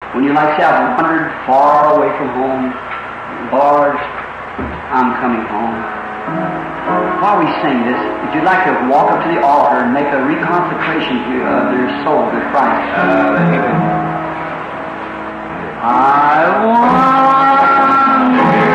When you like say, I've wandered far away from home, Lord, I'm coming home. While we sing this, if you'd like to walk up to the altar and make a reconsecration of your soul to Christ. I wander.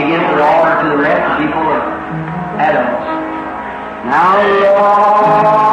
Now, Lord.